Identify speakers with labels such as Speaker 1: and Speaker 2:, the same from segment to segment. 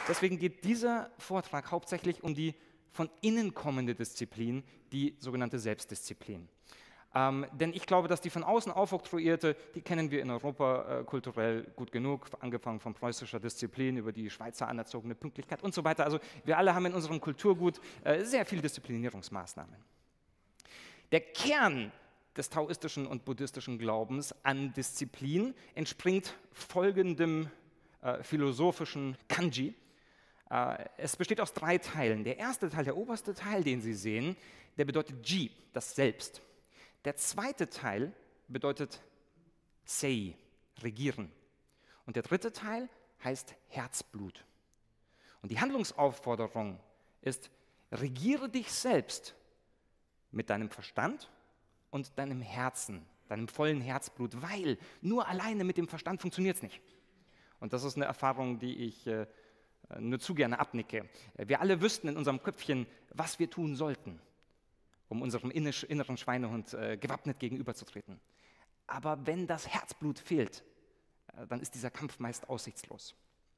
Speaker 1: Deswegen geht dieser Vortrag hauptsächlich um die von innen kommende Disziplin, die sogenannte Selbstdisziplin. Denn ich glaube, dass die von außen aufoktroyierte, die kennen wir in Europa kulturell gut genug, angefangen von preußischer Disziplin über die Schweizer anerzogene Pünktlichkeit und so weiter. Also wir alle haben in unserem Kulturgut sehr viele Disziplinierungsmaßnahmen. Der Kern des taoistischen und buddhistischen Glaubens an Disziplin entspringt folgendem philosophischen Kanji. Es besteht aus 3 Teilen. Der erste Teil, der oberste Teil, den Sie sehen, der bedeutet Ji, das Selbst. Der zweite Teil bedeutet Sei, regieren. Und der dritte Teil heißt Herzblut. Und die Handlungsaufforderung ist, regiere dich selbst mit deinem Verstand und deinem Herzen, deinem vollen Herzblut, weil nur alleine mit dem Verstand funktioniert es nicht. Und das ist eine Erfahrung, die ich nur zu gerne abnicke. Wir alle wüssten in unserem Köpfchen, was wir tun sollten, um unserem inneren Schweinehund gewappnet gegenüberzutreten. Aber wenn das Herzblut fehlt, dann ist dieser Kampf meist aussichtslos.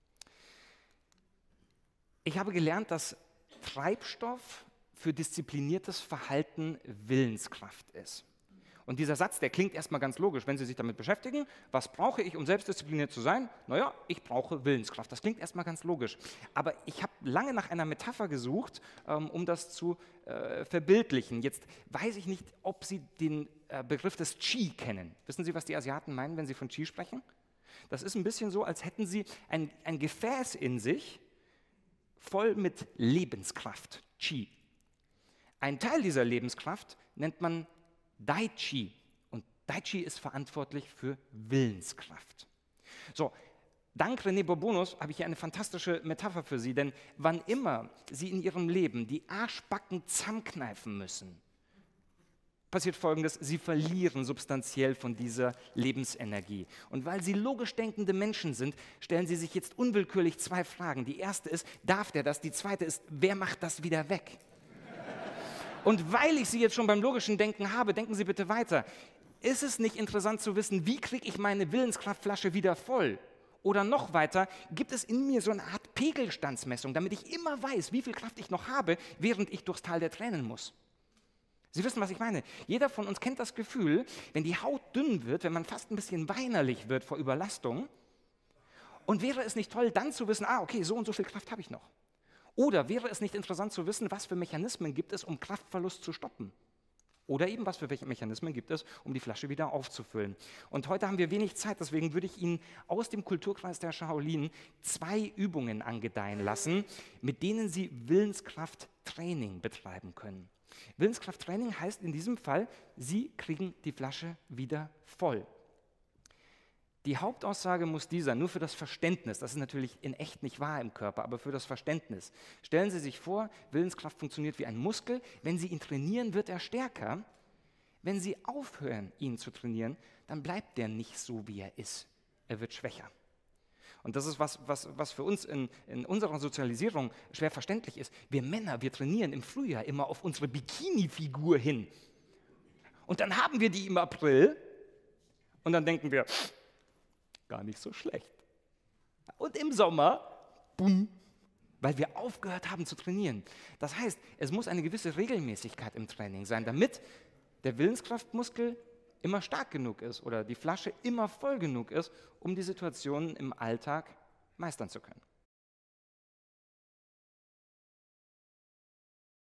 Speaker 1: Ich habe gelernt, dass Treibstoff für diszipliniertes Verhalten Willenskraft ist. Und dieser Satz, der klingt erstmal ganz logisch, wenn Sie sich damit beschäftigen. Was brauche ich, um selbstdiszipliniert zu sein? Naja, ich brauche Willenskraft. Das klingt erstmal ganz logisch. Aber ich habe lange nach einer Metapher gesucht, um das zu verbildlichen. Jetzt weiß ich nicht, ob Sie den Begriff des Qi kennen. Wissen Sie, was die Asiaten meinen, wenn sie von Qi sprechen? Das ist ein bisschen so, als hätten sie ein Gefäß in sich, voll mit Lebenskraft, Qi. Ein Teil dieser Lebenskraft nennt man Dai-Chi. Und Dai-Chi ist verantwortlich für Willenskraft. So, dank René Bourbonus habe ich hier eine fantastische Metapher für Sie, denn wann immer Sie in Ihrem Leben die Arschbacken zusammenkneifen müssen, passiert Folgendes: Sie verlieren substanziell von dieser Lebensenergie. Und weil Sie logisch denkende Menschen sind, stellen Sie sich jetzt unwillkürlich 2 Fragen. Die erste ist, darf der das? Die zweite ist, wer macht das wieder weg? Und weil ich Sie jetzt schon beim logischen Denken habe, denken Sie bitte weiter. Ist es nicht interessant zu wissen, wie kriege ich meine Willenskraftflasche wieder voll? Oder noch weiter, gibt es in mir so eine Art Pegelstandsmessung, damit ich immer weiß, wie viel Kraft ich noch habe, während ich durchs Tal der Tränen muss? Sie wissen, was ich meine. Jeder von uns kennt das Gefühl, wenn die Haut dünn wird, wenn man fast ein bisschen weinerlich wird vor Überlastung. Und wäre es nicht toll, dann zu wissen, okay, so und so viel Kraft habe ich noch. Oder wäre es nicht interessant zu wissen, was für Mechanismen gibt es, um Kraftverlust zu stoppen? Oder eben, was für Mechanismen gibt es, um die Flasche wieder aufzufüllen? Und heute haben wir wenig Zeit, deswegen würde ich Ihnen aus dem Kulturkreis der Shaolin 2 Übungen angedeihen lassen, mit denen Sie Willenskrafttraining betreiben können. Willenskrafttraining heißt in diesem Fall, Sie kriegen die Flasche wieder voll. Die Hauptaussage muss dieser, nur für das Verständnis, das ist natürlich in echt nicht wahr im Körper, aber für das Verständnis. Stellen Sie sich vor, Willenskraft funktioniert wie ein Muskel. Wenn Sie ihn trainieren, wird er stärker. Wenn Sie aufhören, ihn zu trainieren, dann bleibt der nicht so, wie er ist. Er wird schwächer. Und das ist was für uns in unserer Sozialisierung schwer verständlich ist. Wir Männer, wir trainieren im Frühjahr immer auf unsere Bikini-Figur hin. Und dann haben wir die im April und dann denken wir, gar nicht so schlecht. Und im Sommer, bumm, weil wir aufgehört haben zu trainieren. Das heißt, es muss eine gewisse Regelmäßigkeit im Training sein, damit der Willenskraftmuskel immer stark genug ist oder die Flasche immer voll genug ist, um die Situationen im Alltag meistern zu können.